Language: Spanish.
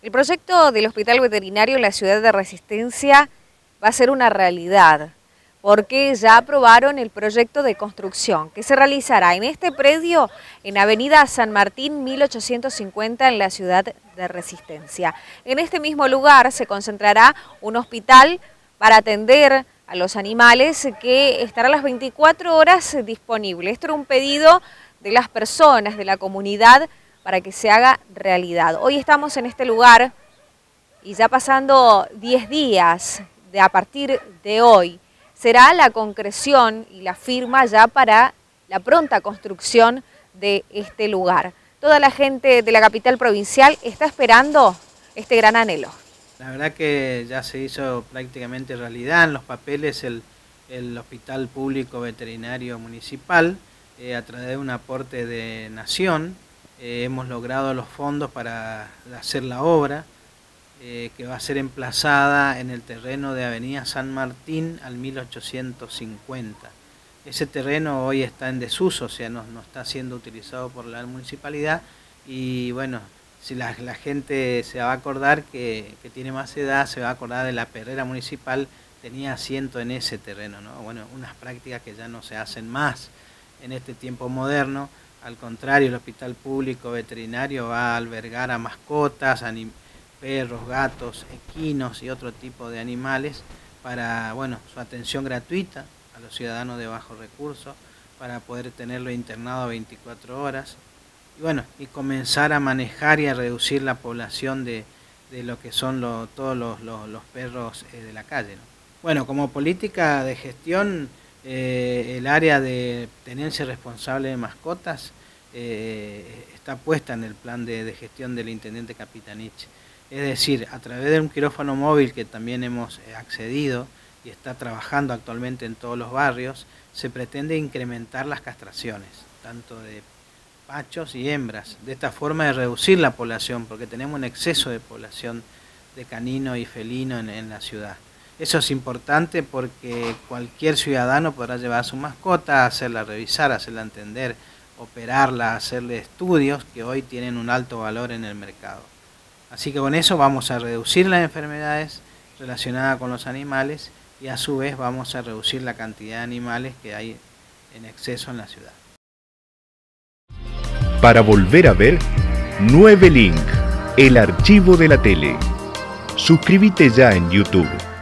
El proyecto del Hospital Veterinario en la ciudad de Resistencia va a ser una realidad, porque ya aprobaron el proyecto de construcción que se realizará en este predio en Avenida San Martín 1850 en la ciudad de Resistencia. En este mismo lugar se concentrará un hospital para atender a los animales que estará las 24 horas disponible. Esto era un pedido de las personas, de la comunidad, para que se haga realidad. Hoy estamos en este lugar y ya pasando 10 días a partir de hoy, será la concreción y la firma ya para la pronta construcción de este lugar. Toda la gente de la capital provincial está esperando este gran anhelo. La verdad que ya se hizo prácticamente realidad en los papeles el Hospital Público Veterinario Municipal, a través de un aporte de Nación. Hemos logrado los fondos para hacer la obra, que va a ser emplazada en el terreno de Avenida San Martín al 1850. Ese terreno hoy está en desuso, o sea, no está siendo utilizado por la municipalidad, y bueno, si la gente se va a acordar que tiene más edad, se va a acordar de la perrera municipal, tenía asiento en ese terreno, ¿no? Bueno, unas prácticas que ya no se hacen más en este tiempo moderno. Al contrario, el Hospital Público Veterinario va a albergar a mascotas, perros, gatos, equinos y otro tipo de animales para, bueno, su atención gratuita a los ciudadanos de bajos recursos, para poder tenerlo internado 24 horas y bueno, y comenzar a manejar y a reducir la población de lo que son todos los perros de la calle, ¿no? Bueno, como política de gestión, el área de tenencia responsable de mascotas está puesta en el plan de gestión del intendente Capitanich. Es decir, a través de un quirófano móvil que también hemos accedido y está trabajando actualmente en todos los barrios, se pretende incrementar las castraciones, tanto de machos y hembras, de esta forma de reducir la población, porque tenemos un exceso de población de canino y felino en la ciudad. Eso es importante porque cualquier ciudadano podrá llevar a su mascota, hacerla revisar, hacerla entender, operarla, hacerle estudios que hoy tienen un alto valor en el mercado. Así que con eso vamos a reducir las enfermedades relacionadas con los animales y a su vez vamos a reducir la cantidad de animales que hay en exceso en la ciudad. Para volver a ver, 9 Link, el archivo de la tele. Suscríbete ya en YouTube.